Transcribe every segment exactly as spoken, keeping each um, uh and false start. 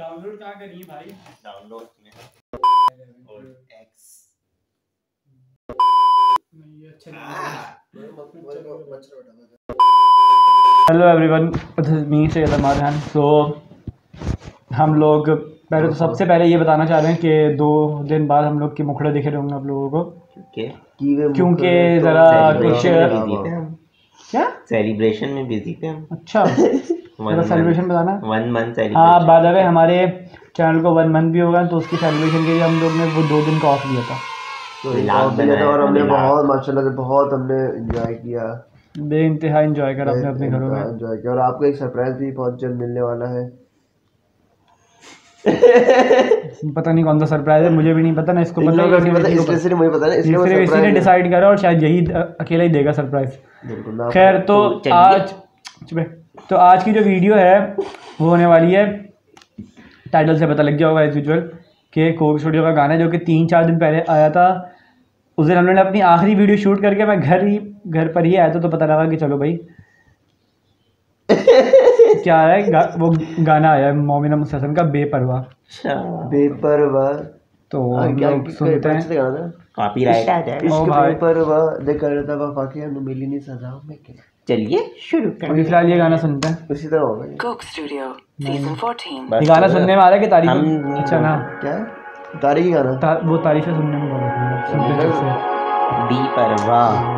Download कहाँ करी है भाई? डाउनलोड में और एक्स नहीं अच्छा हेलो एवरीवन, मी से अमार। सो हम लोग पहले तो सबसे पहले ये बताना चाह रहे हैं कि दो दिन बाद हम लोग के मुखड़े दिखे होंगे आप लोगों को, क्योंकि ज़रा कुछ क्या सेलिब्रेशन में बिजी थे हम। अच्छा ज़रा सेलिब्रेशन बताना। One month celebration. हाँ, बाय द वे हमारे चैनल को वन मंथ भी होगा, तो उसकी सेलिब्रेशन के लिए हम लोग ने वो दो दिन का ऑफ लिया था। तो और हमने बहुत माशाल्लाह से बहुत हमने एंजॉय किया, बे इंतहा एंजॉय करा अपने अपने घरों में एंजॉय किया। और आपको एक सरप्राइज भी बहुत जल्द मिलने वाला है। पता नहीं कौन सा सरप्राइज है, मुझे भी नहीं पता ना, इसको पता है, नहीं पता, इसलिए सिर्फ मुझे पता है, इसलिए सिर्फ इसी ने डिसाइड करा और शायद यही अकेला ही देगा सरप्राइज। खैर तो आज तो आज की जो वीडियो है वो होने वाली है, टाइटल से पता लग गया होगा एज यूजुअल, कि कोक स्टूडियो का गाना जो कि तीन चार दिन पहले आया था। उस दिन हम लोगों ने अपनी आखिरी वीडियो शूट करके मैं घर ही घर पर ही आया था, तो पता लगा कि चलो भाई क्या है गा, वो गाना आया है मोमिना मुस्तहसन का बेपरवाह। बेपरवाह तो हम लोग सुनते हैं, कॉपीराइट आ जाएगा। ओ भाई बेपरवाह दे करता वफा के हमें मिली नहीं सजा में क्या। चलिए शुरू करें। फिलहाल ये गाना सुनते हैं। उसी तरह होगा कोक स्टूडियो सीजन चौदह। ये गाना सुनने में आ रहा है कि तारीफ हम अच्छा ना क्या तारीख ही गाना ता, वो तारीफें सुनने में बहुत अच्छी है। सुनते हैं से बी परवाह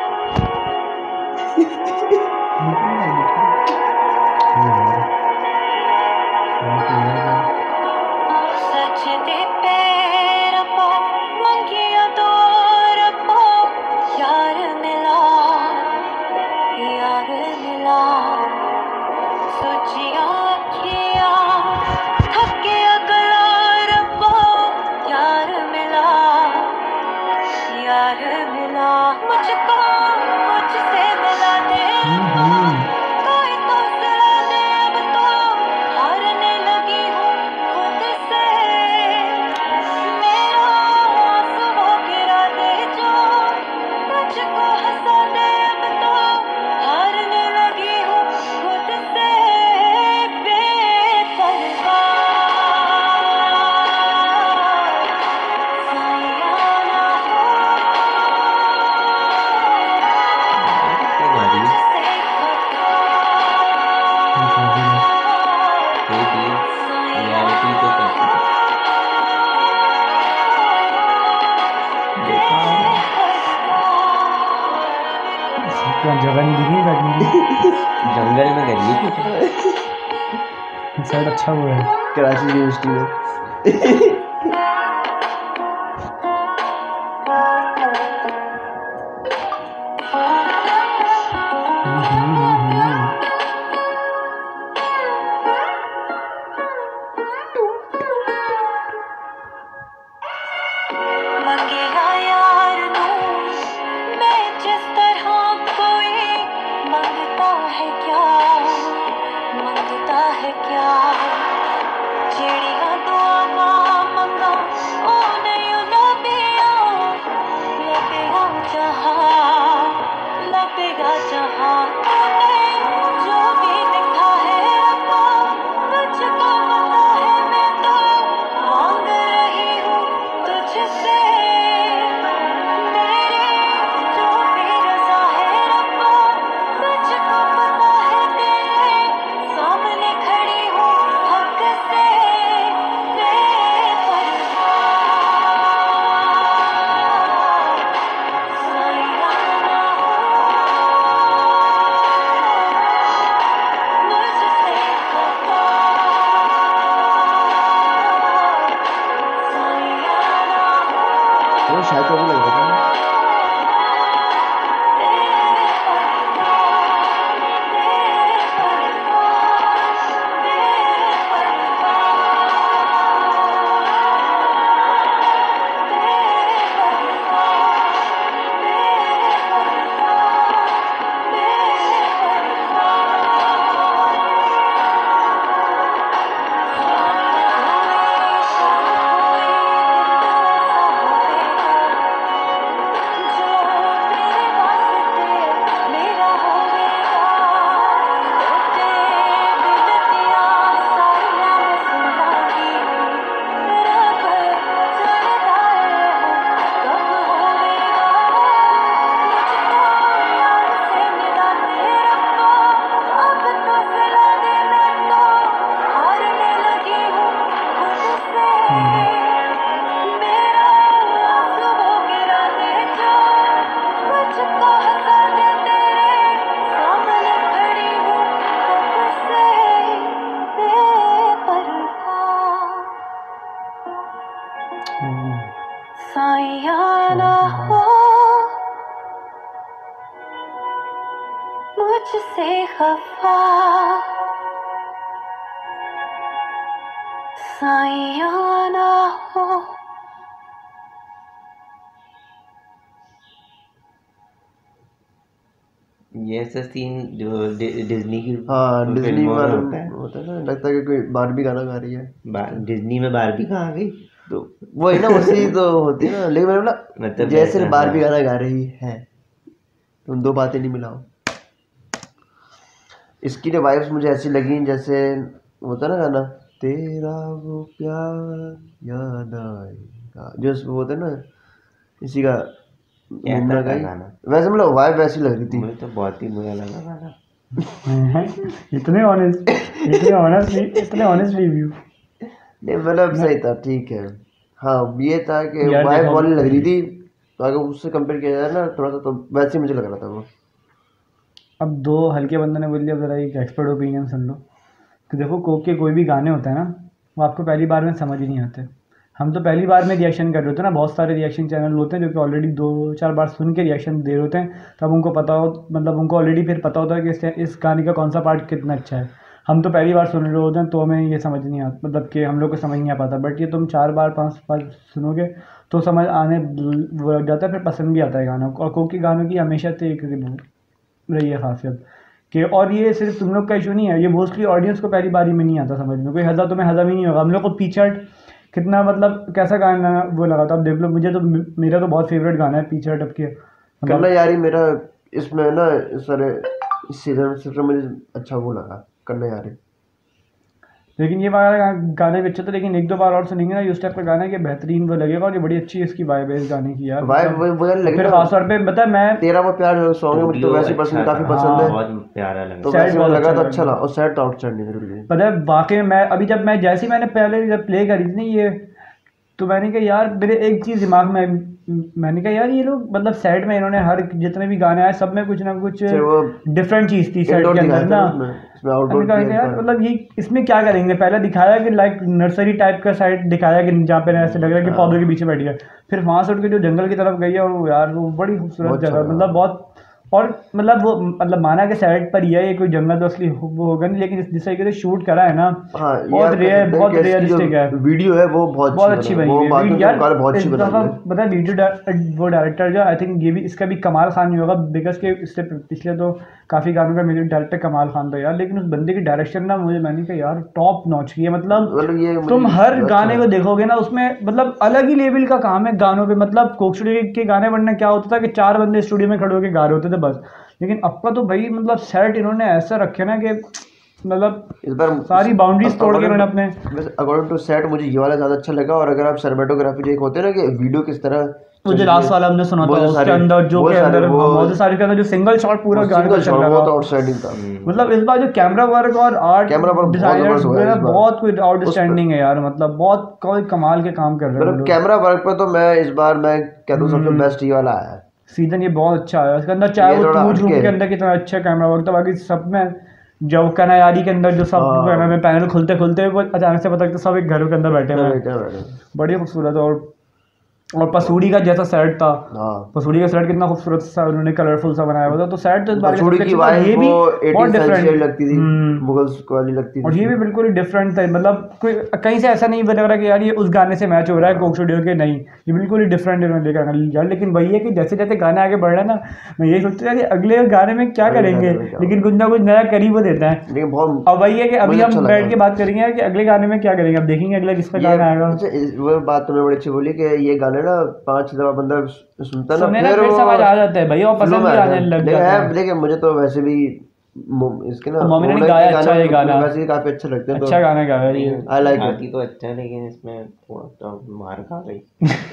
जगह नहीं दिखी बैठने की। जंगल में करिए साइड अच्छा वो है कराची यूनिवर्सिटी में। मुझसे खफा साया ना हो। ये ऐसा सीन जो डि- डिज्नी की हाँ डिज्नी फिल्मों में वाला होता है। होता है ना, लगता है कि कोई बारबी गाना गा रही है। बा- डिज्नी में बारबी कहाँ आ गई? तो वही ना उसी तो होती है ना, लेकिन मैंने बोला मतलब जैसे वैसा बारबी हाँ। गाना गा रही है, तुम दो बातें नहीं मिलाओ। इसकी जो वाइब्स मुझे ऐसी लगी जैसे होता है ना गाना, तेरा वो प्यार याद आएगा, जो उस- वो होता है ना इसी का कैसा मुन्ना था का ही। गाना? वैसे मतलब वाइब वैसी लग रही थी। मुझे तो बहुत ही बुरा लगा गाना। इतने ऑनेस्ट इतने ऑनेस्टली इतने ऑनेस्ट रिव्यू। नहीं मतलब सही था, ठीक है। हाँ ये था कि यार वाइब देखो- वाली लग रही थी, तो अगर उससे कंपेयर किया जाए ना थोड़ा सा, तो वैसे ही मुझे लग रहा था वो। अब दो हल्के बंदों ने बोल दिया, ज़रा एक एक्सपर्ट ओपिनियन सुन लो। तो देखो कोक के कोई भी गाने होते हैं ना, वो आपको पहली बार में समझ ही नहीं आते। हम तो पहली बार में रिएक्शन कर रहे होते हैं ना, बहुत सारे रिएक्शन चैनल होते हैं जो कि ऑलरेडी दो चार बार सुन के रिएक्शन दे रहे होते हैं, तब उनको पता हो, मतलब उनको ऑलरेडी फिर पता होता है कि इस, इस गाने का कौन सा पार्ट कितना अच्छा है। हम तो पहली बार सुन रहे होते हैं तो हमें ये समझ नहीं आता, मतलब कि हम लोग को समझ नहीं आ पाता। बट ये तुम चार बार पांच बार सुनोगे तो समझ आने लग जाता है, फिर पसंद भी आता है गाना। और कोक के गानों की हमेशा से एक रही है खासियत कि, और ये सिर्फ तुम लोग का इशू नहीं है, ये मोस्टली ऑडियंस को पहली बारी में नहीं आता समझ में। कोई हज़ा तुम्हें हज़म ही नहीं होगा। हम लोग को पीछट कितना मतलब कैसा गाना वो लगा था, अब देख लो। मुझे तो मेरा तो बहुत फेवरेट गाना है पीछट अब के, करना मतलब यारी मेरा इसमें ना इस सारे इस सीजन सबसे मुझे अच्छा वो लगा, करना यारी। लेकिन ये वाला गा- गाना भी अच्छा था, लेकिन एक दो बार और सुनेंगे ना ये उस टाइप का गाना है कि बेहतरीन वो लगेगा। और ये बड़ी अच्छी इसकी वाइब है इस गाने की यार, वाइब मतलब- वो लगी फिर ना, खासतौर पे पता है मैं तेरा वो प्यार जो सॉन्ग है मुझे तो Studio वैसे पर्सनली अच्छा काफी था। पसंद है, बहुत प्यारा लगा। तो Sad वैसे बहुत मुझे लगा अच्छा तो अच्छा लगा। लगा। और सैड तो आउटस्टैंडिंग है बिल्कुल। पता है वाकई में मैं अभी जब मैं जैसे ही मैंने पहले जब प्ले करी थी ना ये, तो मैंने कहा यार मेरे एक चीज़ दिमाग में, मैंने कहा यार ये लोग मतलब सेट में इन्होंने हर जितने भी गाने आए सब में कुछ ना कुछ फिर वो डिफरेंट चीज़ थी सेट इंडोर के दिखाया अंदर था ना। उसमें, इसमें आउटडोर मैंने कहा किया यार इस बार। मतलब ये इसमें क्या करेंगे, पहले दिखाया कि लाइक नर्सरी टाइप का साइड दिखाया कि जहाँ पे ऐसे लग रहा है कि पौधों के पीछे बैठ गया, फिर वहाँ से उठ के जो जंगल की तरफ गई है, और वो यार वो बड़ी खूबसूरत बहुत अच्छा जगह, लगा। मतलब बहुत। और मतलब वो मतलब माना कि साइड पर ही है ये, कोई जंगल तो असली हो- वो होगा नहीं, लेकिन इस जिस तरीके से शूट करा है ना, हाँ ये बहुत आप कह रेयर सकते हैं बहुत कि इसकी जो रियलिस्टिक है, वीडियो है वो बहुत बहुत अच्छी बनी वो है बाकी वीडियो के मुकाबले बहुत अच्छी इस बनाई दफा। है। पता है वीडियो डा- वो डायरेक्टर जो आई थिंक ये भी इसका भी कमाल खान ही होगा, बिकॉज के इससे पिछले तो काफ़ी गानों का म्यूजिक डायरेक्टर कमाल खान था यार, लेकिन उस बंदे की डायरेक्शन ना मुझे, मैंने कहा यार टॉप नॉच की है। मतलब मतलब ये मुझे तुम हर अच्छा गाने को लगा। देखोगे ना उसमें मतलब अलग ही लेवल का काम है गानों पे। मतलब कोक स्टूडियो के गाने बनना क्या होता था कि चार बंदे स्टूडियो में खड़े होकर गा रहे होते थे बस, लेकिन अब का तो भाई मतलब सेट इन्होंने ऐसा रखे ना कि मतलब इस बार सारी बाउंड्रीज तोड़ के इन्होंने अपने, अकॉर्डिंग टू सेट मुझे ये वाला ज्यादा अच्छा लगा। और अगर आप सिनेमेटोग्राफी जो एक होते हैं ना कि वीडियो किस तरह वो जो लास्ट वाला हमने सुना वो था जो उसके सारे- अंदर जो वो के सारे अंदर वो- मौजूद सारी के अंदर जो सिंगल शॉट पूरा गाने का सिंगल चल शॉट रहा वो तो था, आउटस्टैंडिंग था। मतलब इस बार जो कैमरा वर्क और आर्ट कैमरा वर्क बहुत डिजाइनर्स जबरदस्त हुआ है इस बार। बहुत कोई आउटस्टैंडिंग है यार, मतलब बहुत कोई कमाल के काम कर रहे हैं वो मतलब लोग। कैमरा वर्क पे तो मैं इस बार मैं कहता हूँ सबसे बेस्ट ये वाला आया है। सीजन ये बहुत अच्छा है, उसके अंदर चाहे ये वो थोड़ा टूज रूम हटके के है। अंदर कितना अच्छा कैमरा वर्क था, बाकी सब में जो कनायारी के अंदर जो सब हाँ। कैमरा में पैनल खुलते खुलते वो अचानक से पता लगता सब एक घरों के अंदर बैठे हुए हैं, क्या बैठे? बड़ी खूबसूरत। और और पसूड़ी का जैसा सेट था, हाँ पसूड़ी का सेट कितना खूबसूरत सा उन्होंने कलरफुल सा बनाया हुआ था, तो सेट तो इस बार के पसूड़ी सबसे की अच्छा था। वाइब ये भी वो बहुत एटीन सेंचुरी डिफरेंट लगती थी, मुगल्स वाली लगती और थी। ये भी बिल्कुल ही डिफरेंट था, मतलब कोई कहीं से ऐसा नहीं बना रहा कि यार ये उस गाने से मैच हो रहा है कोक स्टूडियो के, नहीं ये बिल्कुल ही डिफरेंट इन्होंने लेकर आना यार। लेकिन वही है कि जैसे जैसे गाने आगे बढ़ रहे हैं ना, मैं यही सोचता था कि अगले गाने में क्या अगले करेंगे, गाने में क्या लेकिन कुछ ना कुछ नया कर ही वो देता है। लेकिन बहुत अब वही है कि अभी मुझे हम अच्छा बैठ लगा। के बात करेंगे कि अगले गाने में क्या करेंगे, अब देखेंगे अगला किस पे ये गाना आएगा। अच्छा, इस- वो बात तुमने बड़ी अच्छी बोली कि ये गाने ना पांच दफा बंदा सुनता ना सुनने ना फिर वो समझ आ जाता है भाई, और flow पसंद में भी आ आने जाता है। लग लेकिन जाता है है। लेकिन मुझे तो वैसे भी मो- इसके ना मोमिना ने मोना के गाया गाने अच्छा ये गाना, वैसे ही काफी अच्छे लगते हैं। अच्छा गाना गाया ये। आई लाइक बाकी तो अच्छा है, लेकिन इसमें थोड़ा तो मार खा गई।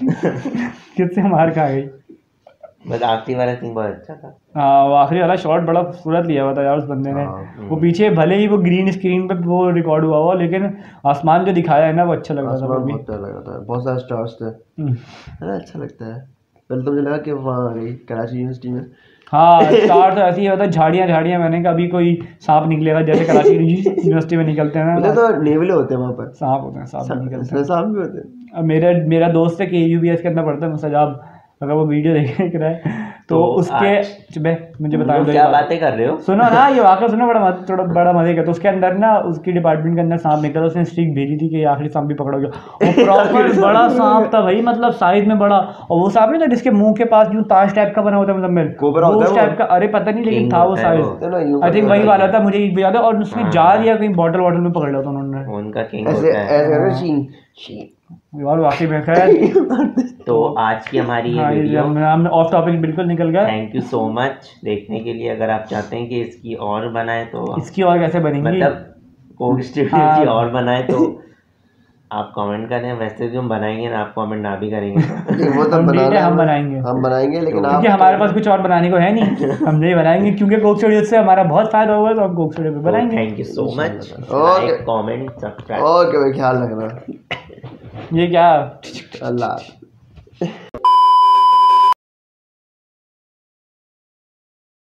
किससे मार खा गई? बस आखिरी वाला सीन बहुत अच्छा था। हाँ वो आखिरी वाला शॉट बड़ा खूबसूरत लिया हुआ था यार उस बंदे ने। हाँ। वो पीछे भले ही वो ग्रीन स्क्रीन पे वो रिकॉर्ड हुआ हुआ, लेकिन आसमान जो दिखाया है ना वो अच्छा लग रहा था आसमान वो भी। बहुत प्यारा लगा था, बहुत सारे स्टार्स थे, हम्म। है ना, अच्छा लगता है। पहले तो मुझे लगा कि वहाँ आ गई कराची यूनिवर्सिटी में। हाँ स्टार तो ऐसे ही होता है, झाड़ियाँ झाड़ियाँ, मैंने कहा अभी कोई सांप निकलेगा जैसे कराची यूनिवर्सिटी में निकलते हैं मुझे ना तो नेवले होते हैं वहाँ पर, सांप होते हैं, सांप भी निकलते हैं। इसमें सांप भी होते हैं। अब मेरा मेरा दोस्त है कि यू बी एस के अंदर पढ़ता है मुसजाब, अगर वो वीडियो देख रहा है तो, तो उसके आज- चुबे मुझे तुम बता लोग दो क्या ये बात। बातें कर रहे हो? सुनो ना ये वाकई सुनो, बड़ा मज- थोड़ा बड़ा मजे का। तो उसके अंदर ना उसकी डिपार्टमेंट के अंदर सांप निकला, उसने स्टिक भेजी थी कि ये आखिरी सांप भी पकड़ोगे। वो प्रॉपर बड़ा सांप था भाई, मतलब साइज में बड़ा। और वो सांप नहीं था जिसके मुंह के पास यूं ताश टाइप का बना होता है, मतलब कोबरा वो होता है उस वो? टाइप का, अरे पता नहीं लेकिन King था वो होता है साइज। वो। है ना, यूं आई थिंक करके वही होता वाला है। था, मुझे याद है। और उसने हाँ। जार या कहीं बॉटल वॉटल में पकड़ लिया था उन्होंने। उनका किंग ऐसे होता है। ऐसे करके शीन शीन यार वाकई में खैर तो आज की हमारी ये हाँ, ये वीडियो, हम हम ऑफ टॉपिक बिल्कुल निकल गया। थैंक यू सो मच देखने के लिए। अगर आप चाहते हैं कि इसकी और बनाए तो इसकी और कैसे बनेंगी? मतलब कोक स्टूडियो हाँ। की और बनाए तो आप कमेंट करें। वैसे जो हम बनाएंगे ना, आप कमेंट ना भी करेंगे नहीं, वो तो हम बनाना ठीक है, हम है, बनाएंगे। हम बनाएंगे लेकिन आप क्योंकि हमारे पास कुछ और बनाने को है नहीं, हम नहीं बनाएंगे क्योंकि कोक स्टूडियो से हमारा बहुत फायदा होगा, तो हम कोक स्टूडियो पे बनाएंगे। Thank you so much. Okay. Like, comment, subscribe. Okay भाई, ख्याल रखना। ये क्या अल्लाह।